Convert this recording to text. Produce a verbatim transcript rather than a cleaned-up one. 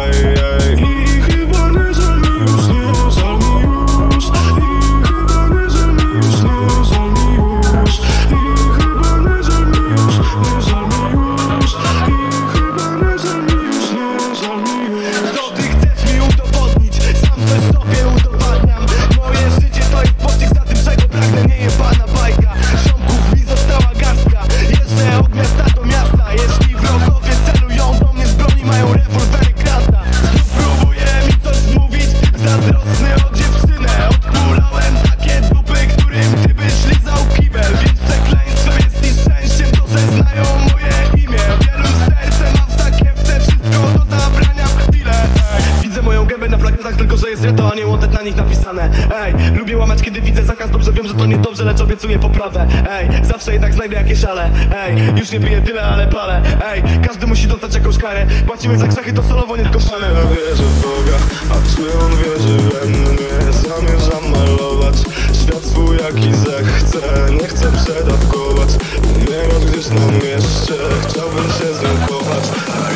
ej, ej. I chyba nie żal mi już, nie żal mi już. I chyba nie żal mi już, nie żal mi już. I chyba nie żal mi już, nie żal mi już. I chyba nie żal mi już, nie żal mi już. Co ty chcesz mi udowodnić? Sam coś sobie udowadniam. Moje życie to jest pościg za tym, czego pragnę, nie jebana bajka. Ziomków mi została garstka, jeżdżę od miasta do miasta. Jeśli wrogowie celują do mnie z broni, mają rewolwery krata. Znów próbuje mi coś mówić, typ zazdrosny o dziewczynę. Odpulałem takie dupy, którym ty byś lizał kibel. Więc przekleństwem jest i szczęściem to, że znają moje imię. Wielu serce ma w sakiewce, wszystko do zabrania w chwilę. Ej, widzę moją gębę na plakatach, tylko że jest reto, a nie łotet na nich napisane. Ej, lubię łamać, kiedy widzę zakaz, dobrze wiem, że to niedobrze, lecz obiecuję poprawę. Ej, zawsze jednak znajdę jakieś ale. Ej, już nie piję tyle, ale palę. Ej, każdy musi dostać jakąś karę. Płacimy za grzechy, to solowo, nie tylko szale. Ja wierzę w Boga, a czy on wierzy we mnie? Zamierzam malować świat swój jaki zechcę. Nie chcę przedawkować, umierać gdzieś na mieście. Chciałbym się z nią kochać.